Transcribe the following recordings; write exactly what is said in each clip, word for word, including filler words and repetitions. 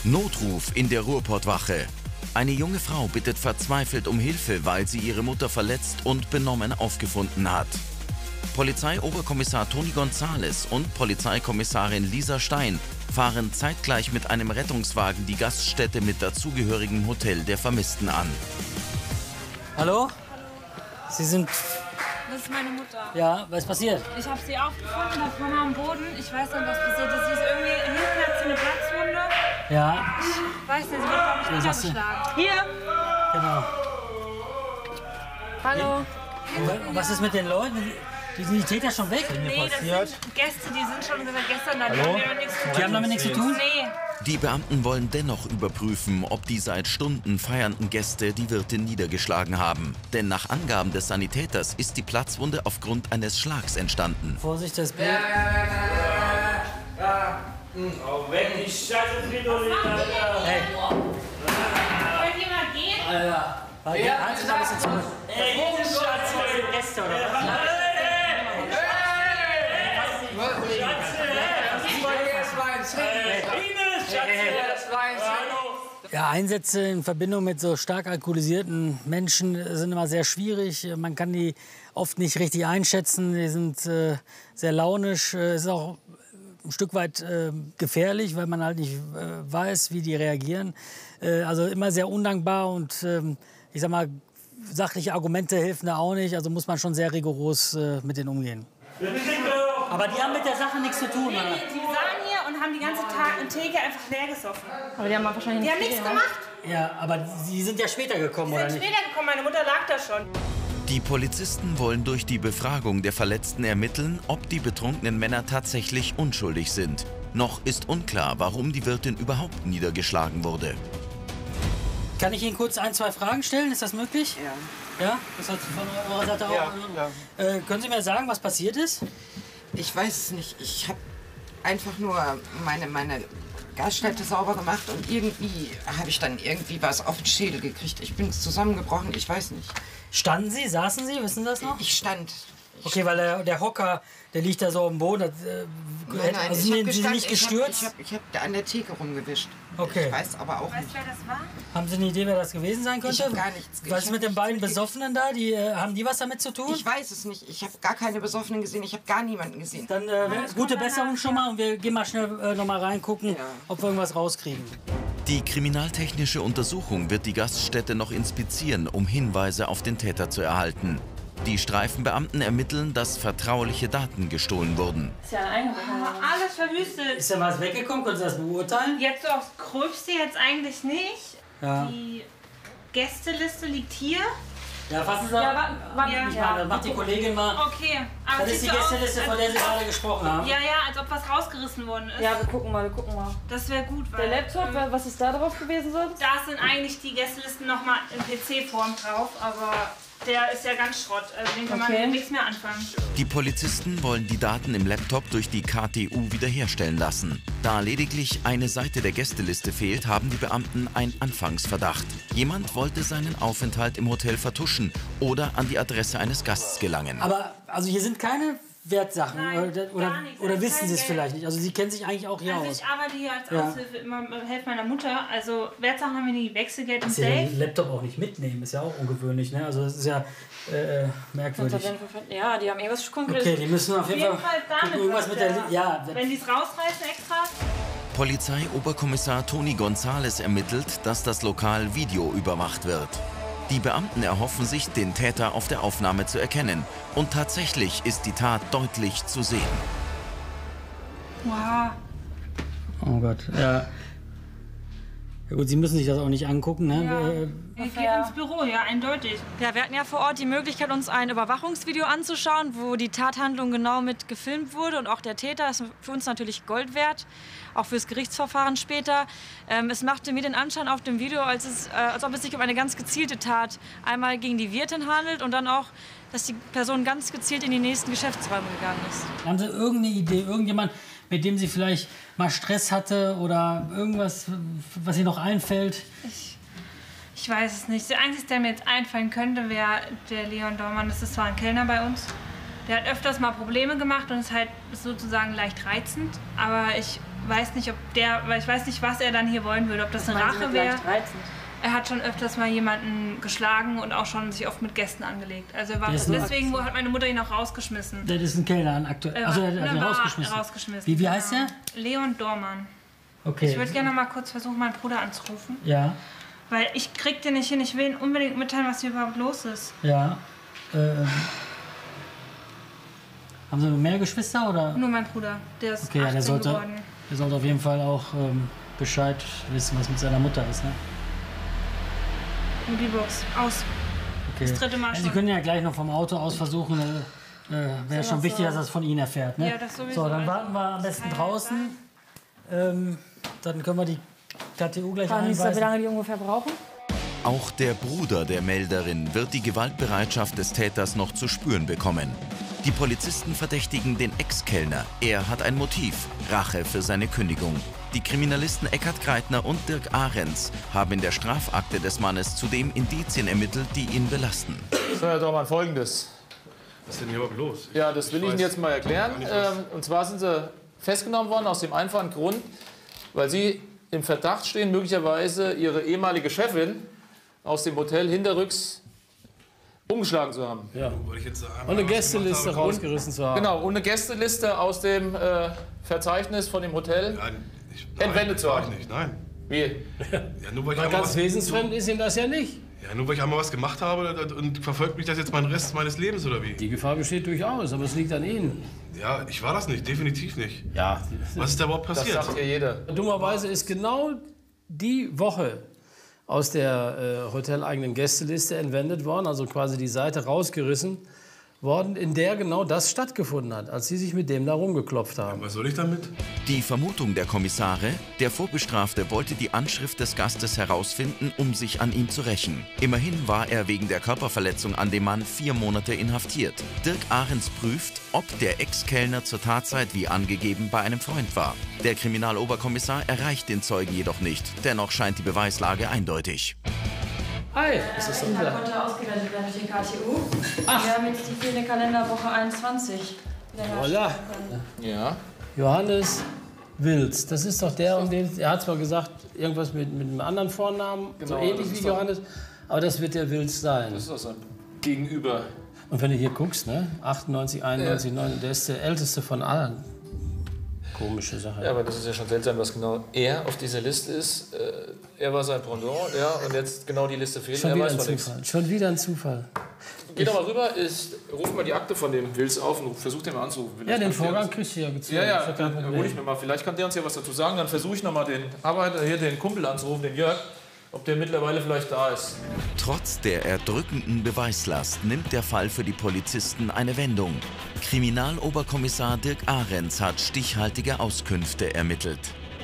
Notruf in der Ruhrpottwache. Eine junge Frau bittet verzweifelt um Hilfe, weil sie ihre Mutter verletzt und benommen aufgefunden hat. Polizeioberkommissar Toni González und Polizeikommissarin Lisa Stein fahren zeitgleich mit einem Rettungswagen die Gaststätte mit dazugehörigem Hotel der Vermissten an. Hallo? Sie sind... Das ist meine Mutter. Ja, was ist passiert? Ich habe sie aufgefunden, da vorne am Boden. Ich weiß nicht, was passiert ist. Sie ist irgendwie, hinten hat sie eine Platzwunde. Ja. Ich weiß nicht, sie wird, glaube ich, niedergeschlagen. Hier! Genau. Hallo. Und was ist mit den Leuten? Die sind die Täter schon weg? Nee, das sind Gäste, die sind schon seit gestern da. Die Hallo? haben damit nichts zu tun. Die haben damit nichts zu tun? Nee. Die Beamten wollen dennoch überprüfen, ob die seit Stunden feiernden Gäste die Wirtin niedergeschlagen haben. Denn nach Angaben des Sanitäters ist die Platzwunde aufgrund eines Schlags entstanden. Vorsicht, das Bild. Ja, ja, ja, ja, ja. Auch wenn die Scheiße Fridolin, Alter. Hey. Wollt ihr mal gehen? Alter. Halt ja, halt mal ein bisschen zurück. Ey, diese Schatze. Gäste oder was? Ja, Einsätze in Verbindung mit so stark alkoholisierten Menschen sind immer sehr schwierig. Man kann die oft nicht richtig einschätzen. Die sind äh, sehr launisch. Es ist auch ein Stück weit äh, gefährlich, weil man halt nicht äh, weiß, wie die reagieren. Äh, also immer sehr undankbar und äh, ich sag mal, sachliche Argumente helfen da auch nicht. Also muss man schon sehr rigoros äh, mit denen umgehen. Aber die haben mit der Sache nichts zu tun, Nee, oder? die sahen hier und haben die ganze Tag in Theke einfach leer gesoffen. Aber die haben wahrscheinlich Die haben nichts gemacht. Ja, aber sie sind ja später gekommen, Die oder sind nicht? später gekommen, meine Mutter lag da schon. Die Polizisten wollen durch die Befragung der Verletzten ermitteln, ob die betrunkenen Männer tatsächlich unschuldig sind. Noch ist unklar, warum die Wirtin überhaupt niedergeschlagen wurde. Kann ich Ihnen kurz ein, zwei Fragen stellen? Ist das möglich? Ja. Ja? Das hat von eurer Seite auch. Ja, ja. Äh, können Sie mir sagen, was passiert ist? Ich weiß es nicht. Ich habe einfach nur meine, meine Gaststätte sauber gemacht und irgendwie habe ich dann irgendwie was auf den Schädel gekriegt. Ich bin zusammengebrochen, ich weiß nicht. Standen Sie, saßen Sie, wissen Sie das noch? Ich stand. Ich Okay, weil der, der Hocker, der liegt da so am Boden. Das, äh, Nein, nein, also ich sind hab Sie gestanden, nicht ich hab- gestürzt? Ich habe ich hab an der Theke rumgewischt. Okay. Ich weiß aber auch Weißt nicht. du, wer das war? Haben Sie eine Idee, wer das gewesen sein könnte? Ich hab gar nichts- Was ich ist hab mit den nichts beiden gesehen. Besoffenen da? Die, äh, haben die was damit zu tun? Ich weiß es nicht. Ich habe gar keine Besoffenen gesehen. Ich habe gar niemanden gesehen. Dann äh, gute Besserung schon mal und wir gehen mal schnell äh, noch mal reingucken, Ja. ob wir irgendwas rauskriegen. Die kriminaltechnische Untersuchung wird die Gaststätte noch inspizieren, um Hinweise auf den Täter zu erhalten. Die Streifenbeamten ermitteln, dass vertrauliche Daten gestohlen wurden. Ist ja ein Eingebrochen. Alles verwüstet. Ist da was weggekommen? Können Sie das beurteilen? Jetzt so aufs Gröbste jetzt eigentlich nicht. Ja. Die Gästeliste liegt hier. Ja, fassen Sie Ja, an. warten, warten. Ja. Ich meine, das macht die Kollegin mal. Okay. Aber Das ist die sieht so aus, Gästeliste, von als der Sie ob- gerade gesprochen haben. Ja, ja, als ob was rausgerissen worden ist. Ja, wir gucken mal, wir gucken mal. Das wäre gut, weil... Der Laptop, ähm, was ist da drauf gewesen sonst? da sind eigentlich die Gästelisten nochmal in P C-Form drauf, aber der ist ja ganz Schrott. Also den kann Okay. man nichts mehr anfangen. Die Polizisten wollen die Daten im Laptop durch die K T U wiederherstellen lassen. Da lediglich eine Seite der Gästeliste fehlt, haben die Beamten einen Anfangsverdacht. Jemand wollte seinen Aufenthalt im Hotel vertuschen oder an die Adresse eines Gasts gelangen. Aber also hier sind keine Wertsachen Nein, oder, oder, gar nichts. oder Also wissen kein Sie es Geld. vielleicht nicht? Also Sie kennen sich eigentlich auch hier Also aus. ich arbeite hier als Ja. Aushilfe, immer helfe meiner Mutter. Also Wertsachen haben wir nie, Wechselgeld und Dass Sie den Safe. Laptop auch nicht mitnehmen, ist ja auch ungewöhnlich. Ne? Also das ist ja äh, merkwürdig. Ja, die haben irgendwas Konkretes. Okay, die müssen auf Auf jeden jeden Fall Fall damit. gucken, irgendwas mit der... was, Ja, Wenn die es rausreißen extra. Polizeioberkommissar Toni González ermittelt, dass das Lokal Video überwacht wird. Die Beamten erhoffen sich, den Täter auf der Aufnahme zu erkennen. Und tatsächlich ist die Tat deutlich zu sehen. Wow. oh Gott, ja. Ja gut, Sie müssen sich das auch nicht angucken, ne? Ja. Äh, Ich gehe ins Büro, ja, eindeutig. Ja, wir hatten ja vor Ort die Möglichkeit, uns ein Überwachungsvideo anzuschauen, wo die Tathandlung genau mit gefilmt wurde und auch der Täter ist für uns natürlich Gold wert, auch fürs Gerichtsverfahren später. Ähm, es machte mir den Anschein auf dem Video, als, es, äh, als ob es sich um eine ganz gezielte Tat einmal gegen die Wirtin handelt und dann auch, dass die Person ganz gezielt in die nächsten Geschäftsräume gegangen ist. Haben Sie irgendeine Idee, irgendjemand, mit dem Sie vielleicht mal Stress hatte oder irgendwas, was Ihnen noch einfällt? Ich, ich weiß es nicht. Der Einzige, der mir jetzt einfallen könnte, wäre der Leon Dormann. Das ist zwar ein Kellner bei uns. Der hat öfters mal Probleme gemacht und ist halt sozusagen leicht reizend. Aber ich weiß nicht, ob der, weil ich weiß nicht, was er dann hier wollen würde, ob das eine Rache wäre. Er hat schon öfters mal jemanden geschlagen und auch schon sich oft mit Gästen angelegt. Also er war, deswegen hat meine Mutter ihn auch rausgeschmissen. Das ist ein Kellner an aktuell. Er Also war- er hat ne, ihn war rausgeschmissen. rausgeschmissen. Wie, wie heißt der? Leon Dormann. Okay. Ich würde gerne mal kurz versuchen, meinen Bruder anzurufen. Ja, Weil ich krieg den nicht hin. Ich will ihn unbedingt mitteilen, was hier überhaupt los ist. ja. Ähm. Haben Sie mehr Geschwister oder? Nur mein Bruder. Der ist Okay, ja, der achtzehn sollte, geworden. der sollte auf jeden Fall auch ähm, Bescheid wissen, was mit seiner Mutter ist. Ne? Mobilbox. Aus. Okay. Das dritte Mal Ja, Sie schon. können ja gleich noch vom Auto aus versuchen. Äh, äh, Wäre schon wichtig, dass er es von Ihnen erfährt. Ne? Ja, das sowieso. So, dann Also, warten wir am besten kann ja draußen. Ähm, dann können wir die K T U gleich Fragen Sie, wie einweisen. lange die ungefähr brauchen? Auch der Bruder der Melderin wird die Gewaltbereitschaft des Täters noch zu spüren bekommen. Die Polizisten verdächtigen den Ex-Kellner. Er hat ein Motiv: Rache für seine Kündigung. Die Kriminalisten Eckhard Kreitner und Dirk Ahrens haben in der Strafakte des Mannes zudem Indizien ermittelt, die ihn belasten. So, Herr Dormann, Folgendes. Was ist denn hier überhaupt los? Ja, das will ich Ihnen jetzt mal erklären. Ähm, und zwar sind Sie festgenommen worden aus dem einfachen Grund, weil Sie im Verdacht stehen, möglicherweise Ihre ehemalige Chefin aus dem Hotel hinterrücks umgeschlagen zu haben. Ja. Wollte ich jetzt sagen, Und eine was ich Gästeliste gemacht habe. rausgerissen zu haben. Genau, und eine Gästeliste aus dem äh, Verzeichnis von dem Hotel Nein, ich, entwendet nein, zu war haben. ich nicht, nein. Wie? Ja, nur weil ich Na, einmal ganz was, wesensfremd ist Ihnen das ja nicht. ja, nur weil ich einmal was gemacht habe und verfolgt mich das jetzt meinen Rest meines Lebens, oder wie? Die Gefahr besteht durchaus, aber es liegt an Ihnen. Ja, ich war das nicht, definitiv nicht. Ja, Was ist da überhaupt Das passiert? sagt hier jeder. dummerweise ist genau die Woche aus der äh, hoteleigenen Gästeliste entwendet worden, also quasi die Seite rausgerissen worden, in der genau das stattgefunden hat, als Sie sich mit dem da rumgeklopft haben. Was soll ich damit? Die Vermutung der Kommissare: Der Vorbestrafte wollte die Anschrift des Gastes herausfinden, um sich an ihm zu rächen. Immerhin war er wegen der Körperverletzung an dem Mann vier Monate inhaftiert. Dirk Ahrens prüft, ob der Ex-Kellner zur Tatzeit wie angegeben bei einem Freund war. Der Kriminaloberkommissar erreicht den Zeugen jedoch nicht. Dennoch scheint die Beweislage eindeutig. Hi, ist das Der Inhalt konnte ausgewertet werden durch die K T U. Wir haben jetzt die fehlende Kalenderwoche einundzwanzig. Voilà. Ja. Johannes Wilz, das ist doch der, um den, er hat zwar gesagt, irgendwas mit, mit einem anderen Vornamen, so Genau, ähnlich das wie ist doch- Johannes, aber das wird der Wilz sein. Das ist doch sein Gegenüber. Und wenn du hier guckst, ne, achtundneunzig, einundneunzig, neunundneunzig, der ist der älteste von allen. Komische Sache. Ja, aber das ist ja schon seltsam, was genau er auf dieser Liste ist. Äh, er war sein Pendant, ja, und jetzt genau die Liste fehlt. Schon Er wieder weiß ein von nichts. Zufall. Schon wieder ein Zufall. Geh doch mal rüber, ist, ruf mal die Akte von dem Wils auf und versuch den mal anzurufen. Ja, Vielleicht den kann der Vorgang uns- kriegst du ja gezogen. Ja, ja, Ist kein dann hol Problem. ich mir mal. Vielleicht kann der uns ja was dazu sagen. Dann versuche ich noch mal den Arbeiter hier, den Kumpel anzurufen, den Jörg, ob der mittlerweile vielleicht da ist. Trotz der erdrückenden Beweislast nimmt der Fall für die Polizisten eine Wendung. Kriminaloberkommissar Dirk Ahrens hat stichhaltige Auskünfte ermittelt.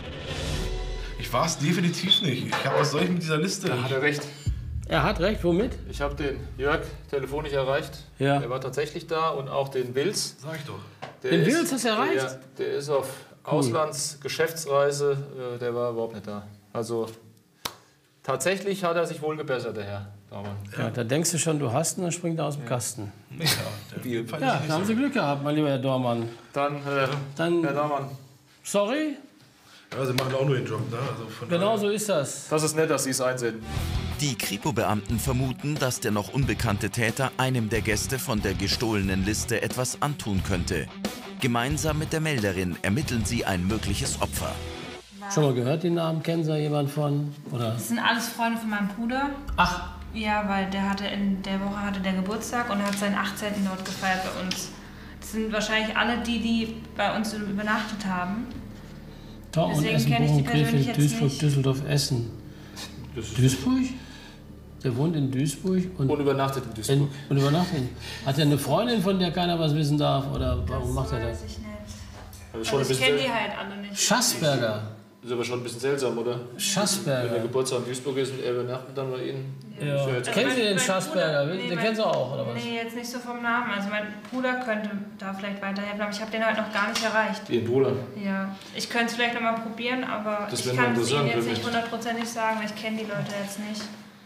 Ich war es definitiv nicht. Ich habe was soll ich mit dieser Liste? Da hat er recht. Er hat recht, womit? Ich habe den Jörg telefonisch erreicht. Ja. Er war tatsächlich da und auch den Wils. Sag ich doch. Der Den ist- Wils hast du erreicht? Ja, der ist auf Auslandsgeschäftsreise. Äh, der war überhaupt nicht da. Also tatsächlich hat er sich wohl gebessert, der Herr Daumann. Ja, da denkst du schon, du hast ihn, dann springt er aus dem Kasten. Ja, der Fall Ja, ist nicht da haben so. Sie Glück gehabt, mein lieber Herr Dormann. Dann, äh, Dann, Herr Daumann, sorry, Ja, sie machen auch nur den Job, ne? Also von genau daher- so ist das. das ist nett, dass Sie es einsehen. Die Kripo-Beamten vermuten, dass der noch unbekannte Täter einem der Gäste von der gestohlenen Liste etwas antun könnte. Gemeinsam mit der Melderin ermitteln sie ein mögliches Opfer. Schon mal gehört den Namen? Kennen Sie da jemand von? Oder? Das sind alles Freunde von meinem Bruder. Ach, Ja, weil der hatte in der Woche hatte der Geburtstag und er hat seinen achtzehnten dort gefeiert bei uns. Das sind wahrscheinlich alle die, die bei uns übernachtet haben. Tor und Deswegen Essen, kenn ich die Bochum, persönlich Krefeld, jetzt Duisburg, nicht. Düsseldorf, Essen. Duisburg? Der wohnt in Duisburg und, Und übernachtet in Duisburg. in, und übernachtet. Hat er eine Freundin, von der keiner was wissen darf? Oder warum macht er das? Weiß ich nicht. Das ist, schon ein Also ich bisschen, kenne die halt alle nicht. Schassberger. ist aber schon ein bisschen seltsam, oder? Wenn der Schassberger. Geburtstag in Duisburg ist und er übernachtet dann bei Ihnen. Ja. Ist ja jetzt- Kennen Sie den Mein Schassberger? Bruder- nee, Den mein- kennen Sie auch, oder was? Nee, jetzt nicht so vom Namen. Also mein Bruder könnte da vielleicht weiterhelfen, aber ich habe den halt noch gar nicht erreicht. Ihren Bruder. Ja, ich könnte es vielleicht noch mal probieren, aber Das ich wäre kann mal es Ihnen interessant, jetzt wirklich. nicht hundertprozentig sagen, weil ich kenne die Leute jetzt nicht.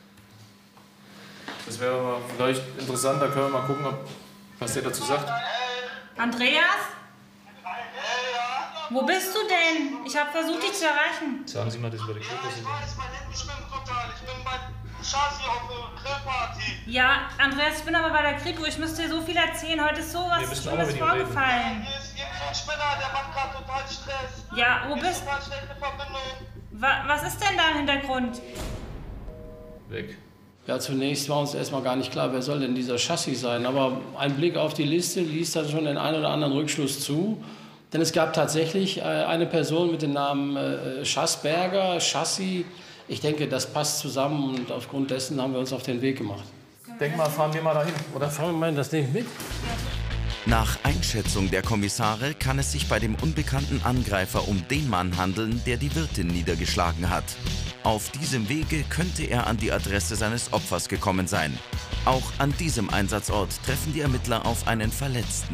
Das wäre aber vielleicht interessant, da können wir mal gucken, ob, was der dazu sagt. Andreas? Wo bist du denn? Ich habe versucht, dich zu erreichen. Sagen Sie mal das über die Kripo. Ja, ich weiß, mein Handy schwimmt total. Ich bin bei Chasi auf der Grillparty. Ja, Andreas, ich bin aber bei der Kripo. Ich müsste dir so viel erzählen. Heute ist sowas Schlimmes vorgefallen. Hier ist irgend so ein Spinner, der macht gerade total Stress. Ja, wo bist du? Total schlechte Verbindung. Wa was ist denn da im Hintergrund? Weg. Ja, zunächst war uns erstmal gar nicht klar, wer soll denn dieser Chassis sein. Aber ein Blick auf die Liste ließ dann schon den einen oder anderen Rückschluss zu. Denn es gab tatsächlich äh, eine Person mit dem Namen äh, Schassberger, Chassis. Ich denke, das passt zusammen und aufgrund dessen haben wir uns auf den Weg gemacht. Denk mal, fahren wir mal dahin, oder? Fahren wir mal das nicht mit? Nach Einschätzung der Kommissare kann es sich bei dem unbekannten Angreifer um den Mann handeln, der die Wirtin niedergeschlagen hat. Auf diesem Wege könnte er an die Adresse seines Opfers gekommen sein. Auch an diesem Einsatzort treffen die Ermittler auf einen Verletzten.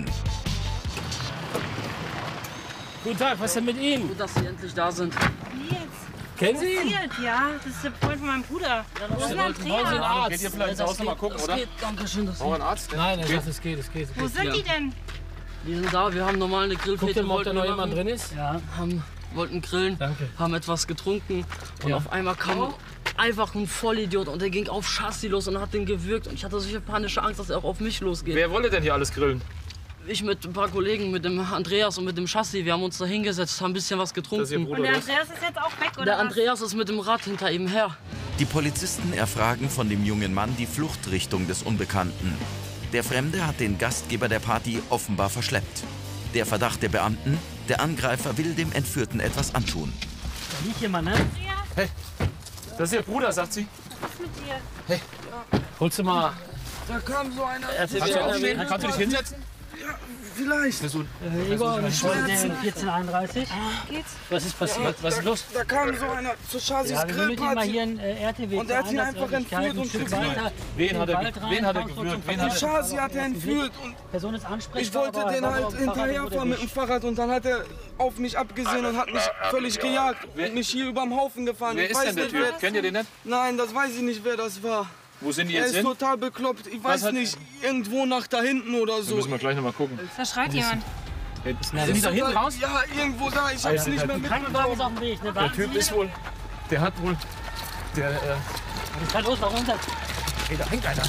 Guten Tag, was ist denn mit Ihnen? Gut, dass Sie endlich da sind. Nils. Kennen Sie ihn? Ja, das ist der Freund von meinem Bruder. Ja, Wo ist denn wollen Sie einen Andreas? Arzt? Geht ihr vielleicht ins Haus noch mal gucken, oder? Geht, danke schön, dass Brauchen wir einen Arzt? Nein, er sagt, es geht, es geht. Es Wo geht. sind die denn? Wir sind da, wir haben normal eine Guckt Grillfete. ihr mal, ob da noch wollten jemand machen, drin ist? Ja. haben, wollten grillen, Danke. haben etwas getrunken und Ja. auf einmal kam einfach ein Vollidiot und der ging auf Chassis los und hat den gewürgt und ich hatte solche panische Angst, dass er auch auf mich losgeht. Wer wollte denn hier alles grillen? Ich mit ein paar Kollegen, mit dem Andreas und mit dem Chassis, wir haben uns da hingesetzt, haben ein bisschen was Das ist Ihr getrunken. Bruder, Und der oder? Andreas ist jetzt auch weg, oder Der was? Andreas ist mit dem Rad hinter ihm her. Die Polizisten erfragen von dem jungen Mann die Fluchtrichtung des Unbekannten. Der Fremde hat den Gastgeber der Party offenbar verschleppt. Der Verdacht der Beamten, der Angreifer will dem Entführten etwas antun. Da liegt jemand, ne? Hey, das ist Ihr Bruder, sagt sie. Was ist mit dir? Hey, Holst du mal... Da kam so einer. kannst du, aufstehen? Kannst du dich hinsetzen? Vielleicht. Äh, Igor, ich wollte vierzehn einunddreißig. Geht's? Was ist passiert? Was ist los? Da kam so einer zu Chasis Ja, wir sind mit ihm mal Grillparty. hier in äh, R T W. Und er hat ihn einfach entführt und gequält. Wen hat er, wen hat er gewürgt? Wen hat Die er... Chasi hat er entführt und Person ist ansprechbar. ich wollte aber den er war halt auf dem Fahrrad, wurde hinterherfahren mit dem erwischt. Fahrrad und dann hat er auf mich abgesehen und hat mich völlig gejagt und mich hier überm Haufen gefahren. Wer Ich ist weiß denn der nicht, Typ? wer- Kennt ihr den nicht? Nein, das weiß ich nicht, wer das war. Wo sind die Er jetzt ist hin? total bekloppt. Ich Was weiß hat- nicht, irgendwo nach da hinten oder Da so. müssen wir gleich noch mal gucken. Da schreit jemand. Sind die da hinten raus? Ja, irgendwo da. Ich hab's nicht mehr Krankenwagen ist mitbekommen. auf dem Weg. Ne? Der Warten Typ Sie ist wohl... Der hat wohl... Der... Äh, Ich kann los, warum das? hey, da hängt einer.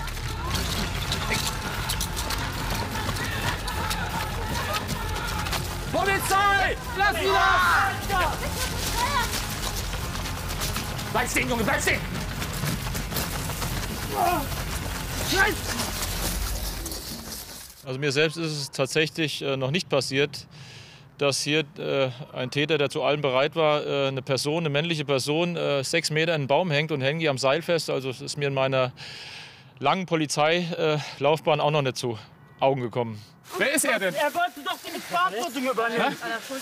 Polizei! Lass ihn ab! Bleib stehen, Junge, bleib stehen! Also mir selbst ist es tatsächlich äh, noch nicht passiert, dass hier äh, ein Täter, der zu allem bereit war, äh, eine Person, eine männliche Person, äh, sechs Meter in einen Baum hängt und hängt die am Seil fest. Also das ist mir in meiner langen Polizeilaufbahn auch noch nicht zu Augen gekommen. Wer ist er denn? Er wollte doch die Verantwortung übernehmen.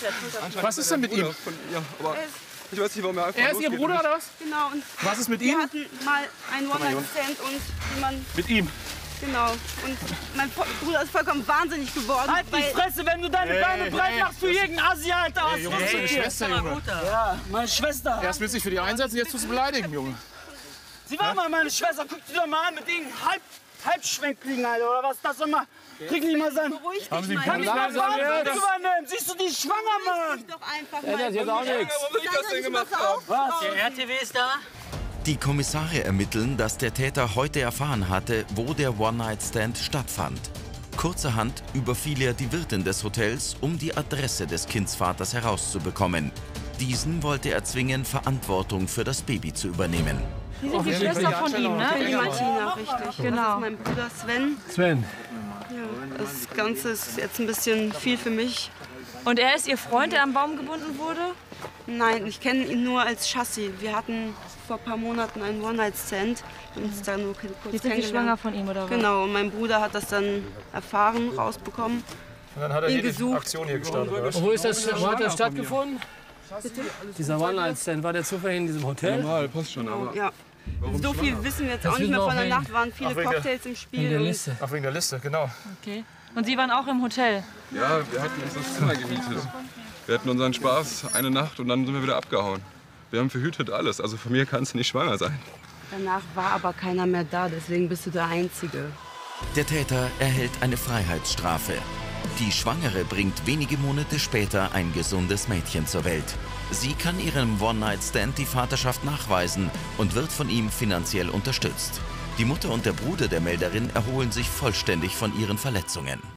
Was ist denn mit ihm? Ja, aber ich weiß nicht, warum er einfach Er ist Ihr Bruder oder was? Genau, und Was ist mit wir ihm? hatten mal einen One-Night-Stand und jemand, Mit ihm. genau. Und mein Po- Bruder ist vollkommen wahnsinnig geworden. Halt die Fresse, wenn du deine Beine breit machst für jeden Asi, Alter. Was Junge, das ist deine Schwester, Junge. Ja, meine Schwester. Erst willst du dich für die einsetzen, jetzt tust du beleidigen, Junge. Sie war mal meine Schwester. Guck sie doch mal an mit den Halb Halbschwenkling, Alter, oder was das immer. Krieg nicht mal sein. Beruhig Haben dich Sie mal. einen Kann ich mal Langsam, ja, Verantwortung das- übernehmen? Siehst du, die ist schwanger, Mann. Doch einfach Ja, das ist jetzt mal. auch nichts. Warum ich das denn gemacht habe? Was? Der R T W ist da? Die Kommissare ermitteln, dass der Täter heute erfahren hatte, wo der One-Night-Stand stattfand. Kurzerhand überfiel er die Wirtin des Hotels, um die Adresse des Kindsvaters herauszubekommen. Diesen wollte er zwingen, Verantwortung für das Baby zu übernehmen. Sie sind die Schwester von ihm, ne? Die Martina, richtig. Genau. Das ist mein Bruder Sven. Sven. Ja, das Ganze ist jetzt ein bisschen viel für mich. Und er ist Ihr Freund, der am Baum gebunden wurde? Nein, ich kenne ihn nur als Chassis. Wir hatten vor ein paar Monaten einen One-Night-Stand und uns da nur kurz Jetzt sind Sie kennengelernt. schwanger von ihm, oder was? Genau, und mein Bruder hat das dann erfahren, rausbekommen. Und dann hat er Ihn hier die gesucht. Aktion hier gestartet. oder was? Und wo ist das, wo hat das stattgefunden? Dieser One-Night-Stand, war der zufällig in diesem Hotel? Normal, passt schon, aber... Ja. So viel wissen wir jetzt Das auch nicht wissen mehr wir von auch der wegen- Nacht, waren viele Ach, wegen der- Cocktails im In Spiel. der und Liste. Ach, wegen der Liste, genau. Okay. Und Sie waren auch im Hotel? Ja, wir hatten uns das Zimmer gemietet. Wir hatten unseren Spaß eine Nacht und dann sind wir wieder abgehauen. Wir haben verhütet alles, also von mir kannst du nicht schwanger sein. Danach war aber keiner mehr da, deswegen bist du der Einzige. Der Täter erhält eine Freiheitsstrafe. Die Schwangere bringt wenige Monate später ein gesundes Mädchen zur Welt. Sie kann ihrem One-Night-Stand die Vaterschaft nachweisen und wird von ihm finanziell unterstützt. Die Mutter und der Bruder der Melderin erholen sich vollständig von ihren Verletzungen.